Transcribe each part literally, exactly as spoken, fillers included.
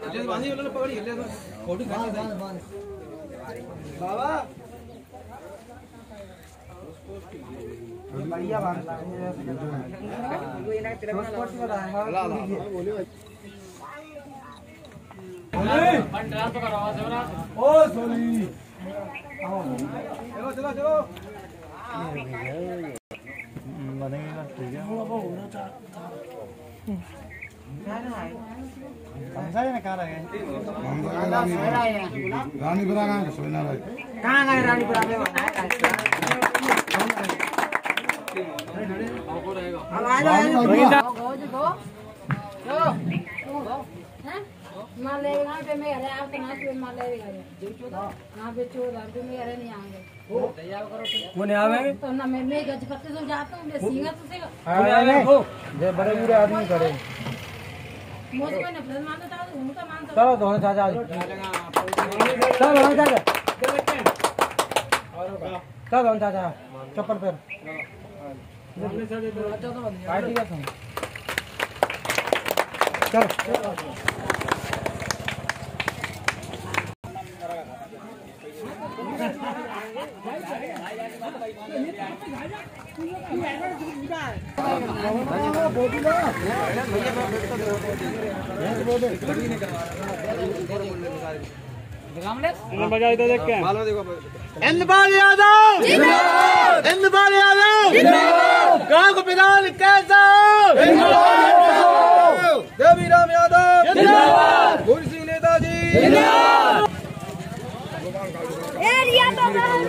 बाबा बढ़िया बात ओ सोनी चलो चलो चलो बनेगा ठीक है रानीपुरा कहाँ सोना भाई कहाँ गए रानीपुरा में माले ना पे में अरे आप ना पे माले ना पे चोर आप पे में अरे नहीं आएंगे तैयार करो वो नहीं आवे तो ना मैं मैं गजपति से जाता हूं मैं सिंगा तो से आवे ये बड़े बुरे आदमी करे मुझे कोई ना फिर मानता था उनका मानता चलो दोनों चाचा चलो दोनों चाचा चलो दोनों चाचा चप्पल पर पार्टी का सुन चलो बजा इधर देख के इंद्रपाल यादव जिंदाबाद इंद्रपाल यादव जिंदाबाद गांव को बिलाल कैसा जिंदाबाद देवीराम यादव जिंदाबाद भूरी सिंह नेताजी जिंदाबाद एरिया तो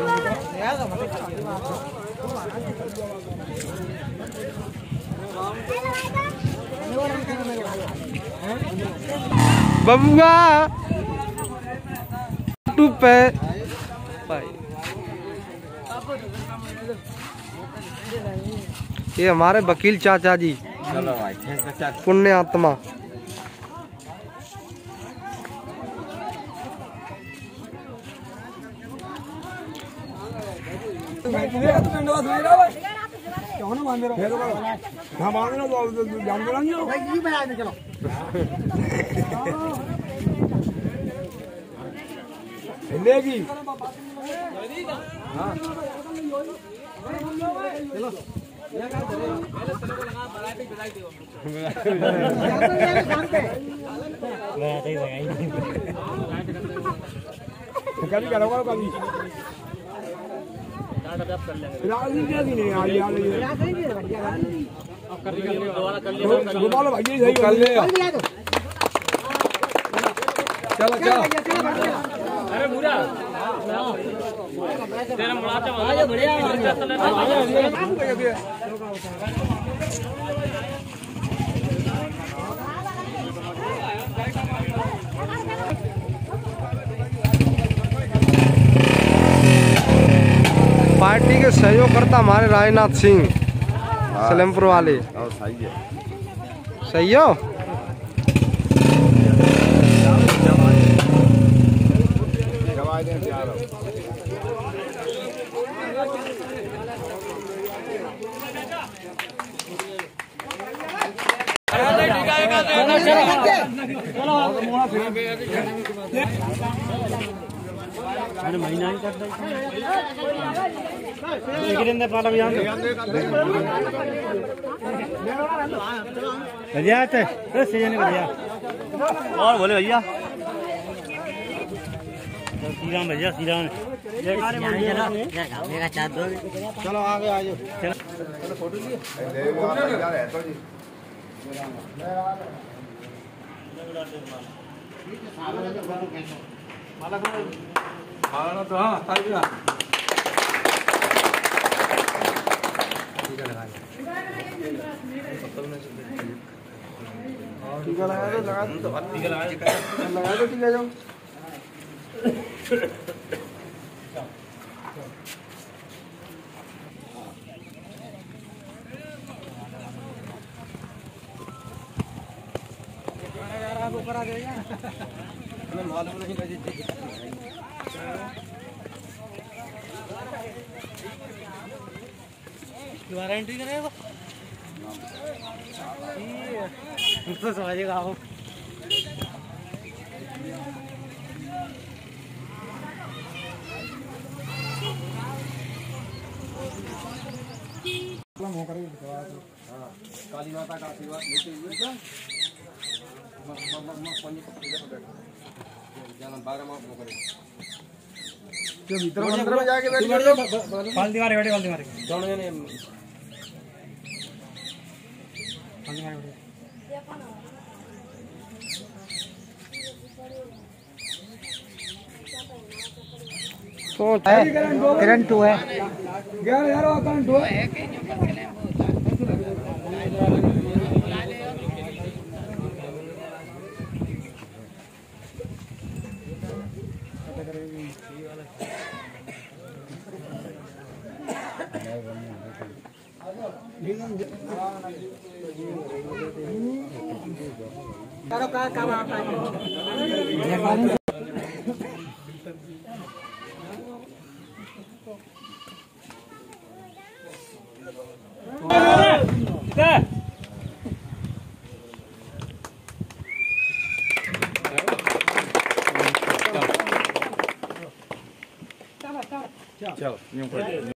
बबुआ पे ये हमारे वकील चाचा जी पुण्य आत्मा लेगी हाँ चलो कभी करोगा कभी दोबारा भाई सही कर ले चलो चलो अरे बुरा तेरा मुलाकात आ बढ़िया पार्टी के सहयोगकर्ता हमारे राजनाथ सिंह सलेमपुर वाले सही है सही हो महीना ही करता भैया और बोले भैया श्री राम भैया श्री राम चलो आगे आ जाओ चलो फोटो लिए माला तो हाँ ठीक है लगा दो लगा दो ठीक है लगा लगा दो ठीक है जाओ ऊपर आ जाएगा हमें मालूम नहीं बजी दोबारा एंट्री करेगा तो समझेगा आप काली माता का आशीर्वाद लेते हुए बारह माह करे जो भीतर मंदिर में जाके बैठ जाओ बाल्टी मारे बैठे बाल्टी मारे दोनों जने बाल्टी मारे बैठे तो करंट टू है यार यार करंट टू है करो का काम आता है चलो चलो